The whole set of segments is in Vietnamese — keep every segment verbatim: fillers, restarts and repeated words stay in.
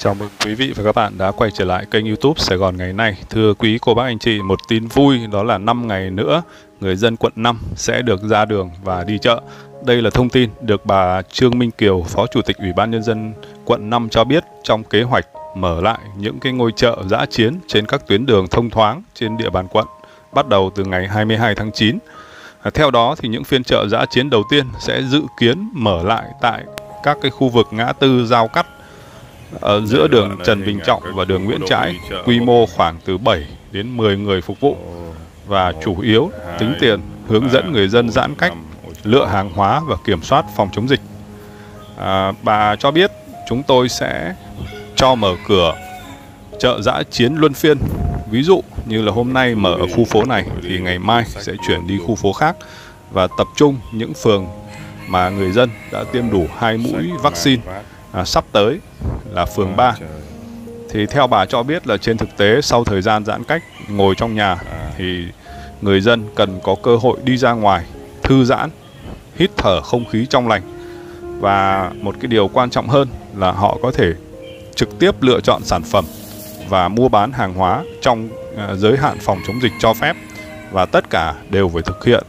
Chào mừng quý vị và các bạn đã quay trở lại kênh YouTube Sài Gòn ngày nay. Thưa quý cô bác anh chị, một tin vui đó là năm ngày nữa người dân quận năm sẽ được ra đường và đi chợ. Đây là thông tin được bà Trương Minh Kiều, Phó Chủ tịch Ủy ban Nhân dân quận năm cho biết trong kế hoạch mở lại những cái ngôi chợ dã chiến trên các tuyến đường thông thoáng trên địa bàn quận bắt đầu từ ngày hai mươi hai tháng chín. À, theo đó thì những phiên chợ dã chiến đầu tiên sẽ dự kiến mở lại tại các cái khu vực ngã tư giao cắt ở giữa đường Trần Bình Trọng và đường Nguyễn Trãi, quy mô khoảng từ bảy đến mười người phục vụ và chủ yếu tính tiền hướng dẫn người dân giãn cách, lựa hàng hóa và kiểm soát phòng chống dịch. À, bà cho biết chúng tôi sẽ cho mở cửa chợ dã chiến luân phiên. Ví dụ như là hôm nay mở ở khu phố này thì ngày mai sẽ chuyển đi khu phố khác và tập trung những phường mà người dân đã tiêm đủ hai mũi vaccine. À, sắp tới là phường ba. Thì theo bà cho biết là trên thực tế sau thời gian giãn cách ngồi trong nhà thì người dân cần có cơ hội đi ra ngoài, thư giãn, hít thở không khí trong lành. Và một cái điều quan trọng hơn là họ có thể trực tiếp lựa chọn sản phẩm và mua bán hàng hóa trong uh, giới hạn phòng chống dịch cho phép. Và tất cả đều phải thực hiện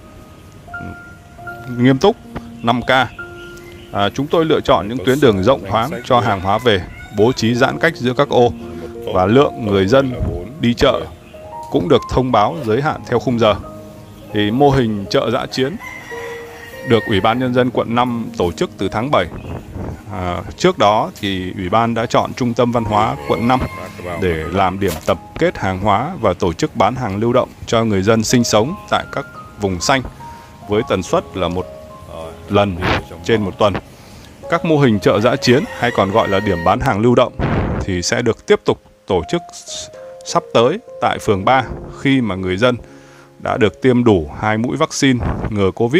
nghiêm túc năm K. À, chúng tôi lựa chọn những tuyến đường rộng thoáng cho hàng hóa về, bố trí giãn cách giữa các ô và lượng người dân đi chợ cũng được thông báo giới hạn theo khung giờ. Thì mô hình chợ dã chiến được Ủy ban Nhân dân quận năm tổ chức từ tháng bảy. À, trước đó thì Ủy ban đã chọn Trung tâm Văn hóa quận năm để làm điểm tập kết hàng hóa và tổ chức bán hàng lưu động cho người dân sinh sống tại các vùng xanh với tần suất là một lần trên một tuần. Các mô hình chợ dã chiến hay còn gọi là điểm bán hàng lưu động thì sẽ được tiếp tục tổ chức sắp tới tại phường ba khi mà người dân đã được tiêm đủ hai mũi vaccine ngừa Covid.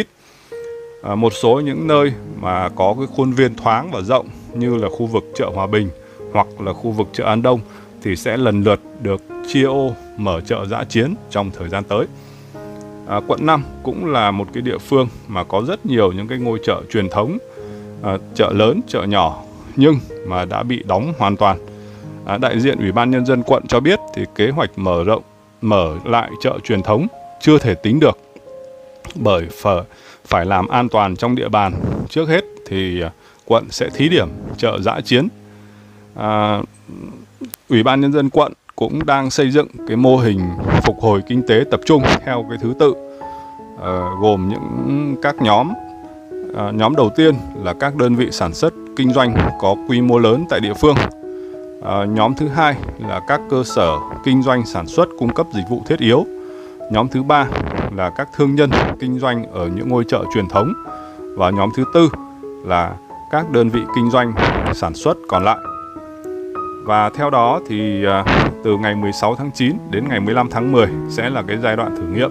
À, một số những nơi mà có cái khuôn viên thoáng và rộng như là khu vực chợ Hòa Bình hoặc là khu vực chợ An Đông thì sẽ lần lượt được chia ô mở chợ dã chiến trong thời gian tới. À, quận năm cũng là một cái địa phương mà có rất nhiều những cái ngôi chợ truyền thống, à, chợ lớn, chợ nhỏ nhưng mà đã bị đóng hoàn toàn. À, đại diện Ủy ban Nhân dân quận cho biết thì kế hoạch mở rộng, mở lại chợ truyền thống chưa thể tính được bởi phải, phải làm an toàn trong địa bàn. Trước hết thì quận sẽ thí điểm chợ dã chiến. À, Ủy ban Nhân dân quận cũng đang xây dựng cái mô hình phục hồi kinh tế tập trung theo cái thứ tự, uh, gồm những các nhóm. Uh, nhóm đầu tiên là các đơn vị sản xuất kinh doanh có quy mô lớn tại địa phương. Uh, nhóm thứ hai là các cơ sở kinh doanh sản xuất cung cấp dịch vụ thiết yếu. Nhóm thứ ba là các thương nhân kinh doanh ở những ngôi chợ truyền thống. Và nhóm thứ tư là các đơn vị kinh doanh sản xuất còn lại. Và theo đó thì uh, từ ngày mười sáu tháng chín đến ngày mười lăm tháng mười sẽ là cái giai đoạn thử nghiệm.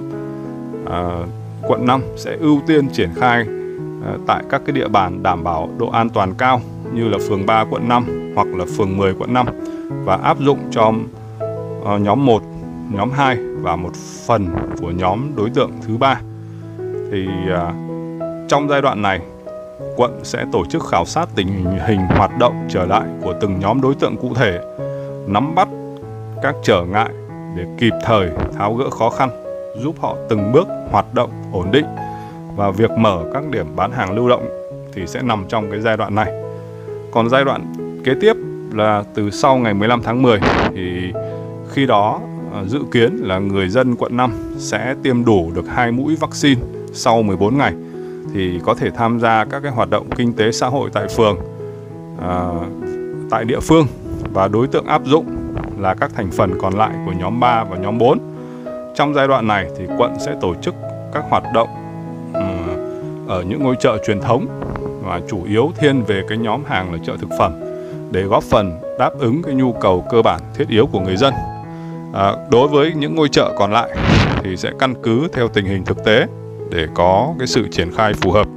Uh, quận năm sẽ ưu tiên triển khai uh, tại các cái địa bàn đảm bảo độ an toàn cao như là phường ba quận năm hoặc là phường mười quận năm và áp dụng cho uh, nhóm một, nhóm hai và một phần của nhóm đối tượng thứ ba. Thì uh, trong giai đoạn này quận sẽ tổ chức khảo sát tình hình hoạt động trở lại của từng nhóm đối tượng cụ thể, nắm bắt các trở ngại để kịp thời tháo gỡ khó khăn, giúp họ từng bước hoạt động ổn định. Và việc mở các điểm bán hàng lưu động thì sẽ nằm trong cái giai đoạn này. Còn giai đoạn kế tiếp là từ sau ngày mười lăm tháng mười thì khi đó dự kiến là người dân quận năm sẽ tiêm đủ được hai mũi vaccine sau mười bốn ngày thì có thể tham gia các cái hoạt động kinh tế xã hội tại phường, à, tại địa phương, và đối tượng áp dụng là các thành phần còn lại của nhóm ba và nhóm bốn. Trong giai đoạn này thì quận sẽ tổ chức các hoạt động um, ở những ngôi chợ truyền thống và chủ yếu thiên về cái nhóm hàng là chợ thực phẩm để góp phần đáp ứng cái nhu cầu cơ bản thiết yếu của người dân. À, đối với những ngôi chợ còn lại thì sẽ căn cứ theo tình hình thực tế để có cái sự triển khai phù hợp.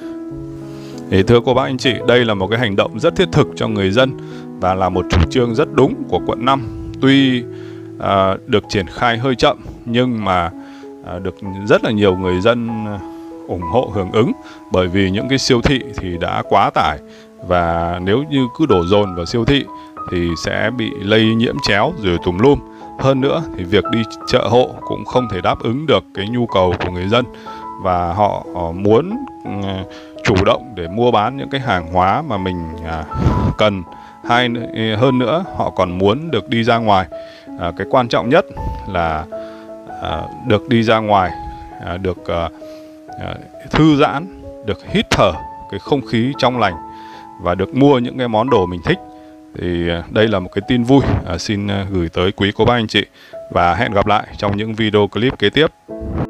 Thì thưa cô bác anh chị, đây là một cái hành động rất thiết thực cho người dân và là một chủ trương rất đúng của quận năm. Tuy à, được triển khai hơi chậm nhưng mà à, được rất là nhiều người dân ủng hộ hưởng ứng, bởi vì những cái siêu thị thì đã quá tải Và nếu như cứ đổ dồn vào siêu thị thì sẽ bị lây nhiễm chéo rồi tùm lum. Hơn nữa thì việc đi chợ hộ cũng không thể đáp ứng được cái nhu cầu của người dân, và họ muốn chủ động để mua bán những cái hàng hóa mà mình cần. Hay hơn nữa, họ còn muốn được đi ra ngoài. À, cái quan trọng nhất là à, được đi ra ngoài, à, được à, à, thư giãn, được hít thở cái không khí trong lành và được mua những cái món đồ mình thích. Thì đây là một cái tin vui à, xin gửi tới quý cô bác anh chị, và hẹn gặp lại trong những video clip kế tiếp.